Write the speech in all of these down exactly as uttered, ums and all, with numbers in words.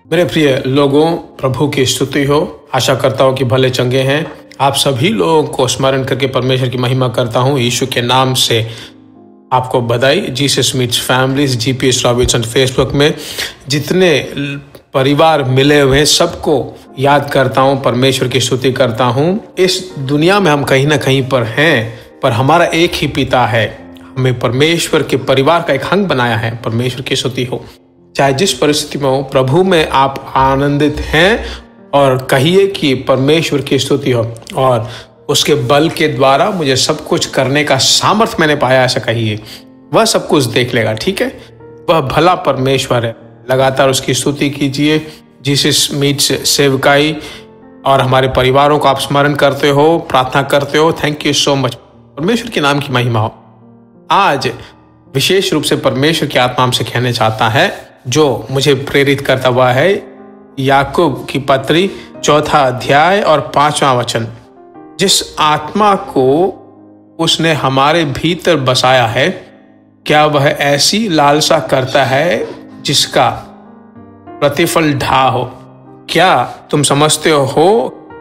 मेरे प्रिय लोगों, प्रभु की स्तुति हो। आशा करता हूँ कि भले चंगे हैं। आप सभी लोगों को स्मरण करके परमेश्वर की महिमा करता हूँ। यीशु के नाम से आपको बधाई। Jesus meets families GPS Robinson Facebook में जितने परिवार मिले हुए हैं सबको याद करता हूँ, परमेश्वर की स्तुति करता हूँ। इस दुनिया में हम कहीं ना कहीं पर हैं, पर हमारा एक ही पिता है। हमें परमेश्वर के परिवार का एक अंग बनाया है। परमेश्वर की स्तुति हो। चाहे जिस परिस्थिति में हो, प्रभु में आप आनंदित हैं और कहिए कि परमेश्वर की स्तुति हो और उसके बल के द्वारा मुझे सब कुछ करने का सामर्थ्य मैंने पाया, ऐसा कहिए। वह सब कुछ देख लेगा, ठीक है। वह भला परमेश्वर है। लगातार उसकी स्तुति कीजिए। जीसस मीट्स सेवकाई और हमारे परिवारों को आप स्मरण करते हो, प्रार्थना करते हो। Thank you so much. परमेश्वर के नाम की महिमा हो। आज विशेष रूप से परमेश्वर की आत्मा हमसे कहने चाहता है, जो मुझे प्रेरित करता हुआ है। याकूब की पत्री चौथा अध्याय और पांचवा वचन। जिस आत्मा को उसने हमारे भीतर बसाया है, क्या वह ऐसी लालसा करता है जिसका प्रतिफल ढा हो? क्या तुम समझते हो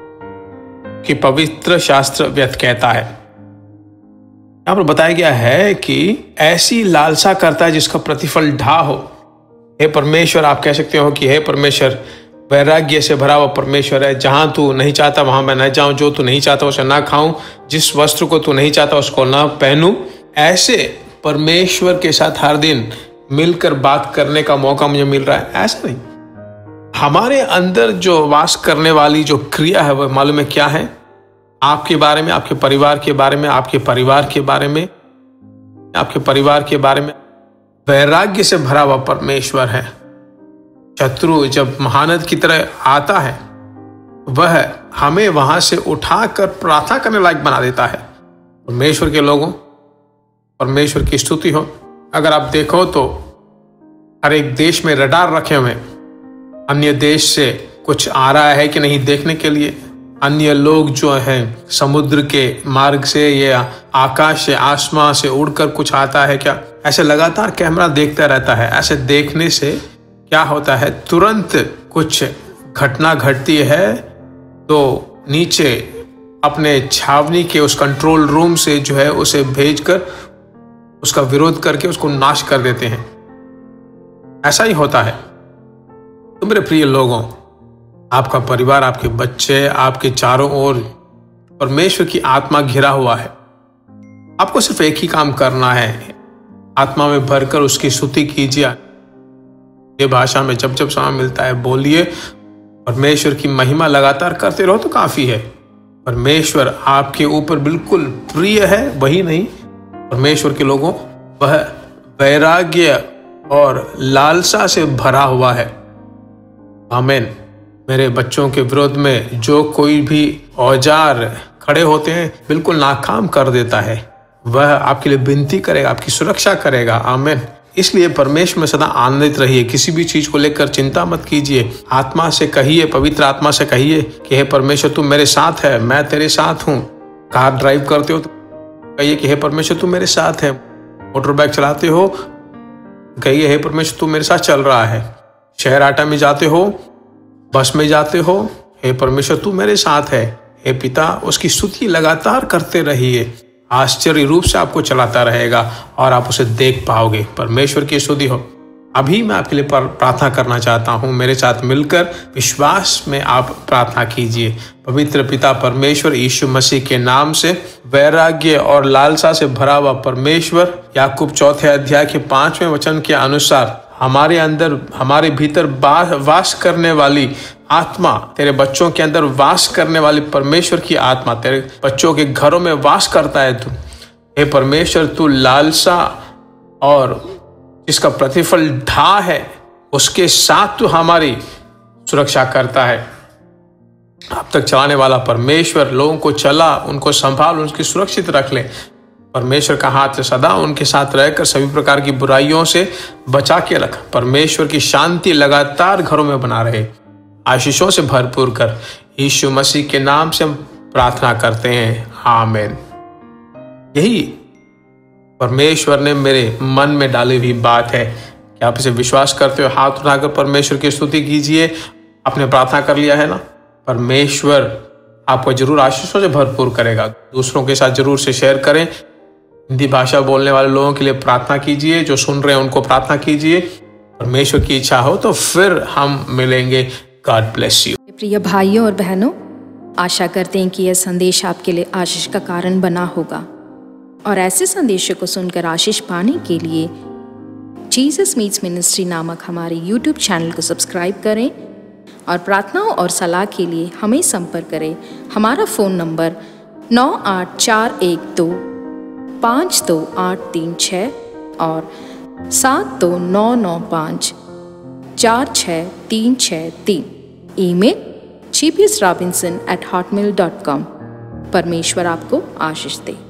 कि पवित्र शास्त्र व्यर्थ कहता है? यहाँ पर बताया गया है कि ऐसी लालसा करता है जिसका प्रतिफल ढा हो। हे परमेश्वर, आप कह सकते हो कि हे परमेश्वर, वैराग्य से भरा हुआ परमेश्वर है। जहां तू नहीं चाहता वहां मैं न जाऊं, जो तू नहीं चाहता उसे ना खाऊं, जिस वस्त्र को तू नहीं चाहता उसको ना पहनूं। ऐसे परमेश्वर के साथ हर दिन मिलकर बात करने का मौका मुझे मिल रहा है, ऐसा नहीं। हमारे अंदर जो वास करने वाली जो क्रिया है वह मालूम है क्या है? आपके बारे में, आपके परिवार के बारे में, आपके परिवार के बारे में, आपके परिवार के बारे में वैराग्य से भरा हुआ परमेश्वर है। शत्रु जब महानद की तरह आता है, वह हमें वहां से उठाकर प्रार्थना करने लायक बना देता है। परमेश्वर के लोगों, परमेश्वर की स्तुति हो। अगर आप देखो तो हर एक देश में रडार रखे हुए हैं। अन्य देश से कुछ आ रहा है कि नहीं देखने के लिए। अन्य लोग जो हैं समुद्र के मार्ग से या आकाश से, आसमान से उड़कर कुछ आता है क्या? ऐसे लगातार कैमरा देखता रहता है। ऐसे देखने से क्या होता है, तुरंत कुछ घटना घटती है तो नीचे अपने छावनी के उस कंट्रोल रूम से जो है उसे भेजकर उसका विरोध करके उसको नाश कर देते हैं। ऐसा ही होता है। तो मेरे प्रिय लोगों, आपका परिवार, आपके बच्चे, आपके चारों ओर परमेश्वर की आत्मा घिरा हुआ है। आपको सिर्फ एक ही काम करना है, आत्मा में भरकर उसकी स्तुति कीजिए। ये भाषा में जब जब समय मिलता है बोलिए। परमेश्वर की महिमा लगातार करते रहो तो काफी है। परमेश्वर आपके ऊपर बिल्कुल प्रिय है, वही नहीं, परमेश्वर के लोगों, वह वैराग्य और लालसा से भरा हुआ है। आमीन। मेरे बच्चों के विरोध में जो कोई भी औजार खड़े होते हैं बिल्कुल नाकाम कर देता है। वह आपके लिए विनती करेगा, आपकी सुरक्षा करेगा। आमीन। इसलिए परमेश्वर में सदा आनंदित रहिए। किसी भी चीज को लेकर चिंता मत कीजिए। आत्मा से कहिए, पवित्र आत्मा से कहिए कि हे परमेश्वर, तू मेरे साथ है, मैं तेरे साथ हूँ। कार ड्राइव करते हो तो कहिए कि हे परमेश्वर, तू मेरे साथ है। मोटर बाइक चलाते हो, कहिए हे परमेश्वर, तू मेरे साथ चल रहा है। शहर आटा में जाते हो, बस में जाते हो, हे परमेश्वर, तू मेरे साथ है। हे पिता, उसकी स्तुति लगातार करते रहिए। आश्चर्य रूप से आपको चलाता रहेगा और आप उसे देख पाओगे। परमेश्वर की स्तुति हो। अभी मैं आपके लिए प्रार्थना करना चाहता हूं। मेरे साथ मिलकर विश्वास में आप प्रार्थना कीजिए। पवित्र पिता परमेश्वर, यीशु मसीह के नाम से, वैराग्य और लालसा से भरा हुआ परमेश्वर, याकूब चौथे अध्याय के पांचवें वचन के अनुसार हमारे अंदर, हमारे भीतर वास करने वाली आत्मा, तेरे बच्चों के अंदर वास करने वाली परमेश्वर की आत्मा तेरे बच्चों के घरों में वास करता है तू। हे परमेश्वर, तू लालसा और जिसका प्रतिफल ढा है उसके साथ तू हमारी सुरक्षा करता है। अब तक चलाने वाला परमेश्वर, लोगों को चला, उनको संभाल, उनकी सुरक्षित रख ले। परमेश्वर का हाथ सदा उनके साथ रहकर सभी प्रकार की बुराइयों से बचा के रख। परमेश्वर की शांति लगातार घरों में बना रहे। आशीषों से भरपूर कर। यीशु मसीह के नाम से हम प्रार्थना करते हैं। आमीन। यही परमेश्वर ने मेरे मन में डाली हुई बात है क्या आप इसे विश्वास करते हो? हाथ उठाकर परमेश्वर की स्तुति कीजिए। आपने प्रार्थना कर लिया है ना? परमेश्वर आपको जरूर आशीषों से भरपूर करेगा। दूसरों के साथ जरूर से शेयर करें। हिंदी भाषा बोलने वाले लोगों के लिए प्रार्थना कीजिए, जो सुन रहे हैं उनको प्रार्थना कीजिए। परमेश्वर की इच्छा हो तो फिर हम मिलेंगे। God bless you. प्रिय भाइयों और बहनों, आशा करते हैं कि यह संदेश आपके लिए आशीष का कारण बना होगा, और ऐसे संदेशों को सुनकर आशीष पाने के लिए जीसस मीट्स मिनिस्ट्री नामक हमारे यूट्यूब चैनल को सब्सक्राइब करें, और प्रार्थनाओं और सलाह के लिए हमें संपर्क करें। हमारा फ़ोन नंबर नौ आठ चार एक दो पाँच दो आठ तीन छः और सात दो नौ नौ पाँच चार छः तीन छः तीन। Email G P S Robinson at Hotmail dot com. परमेश्वर आपको आशीष दे।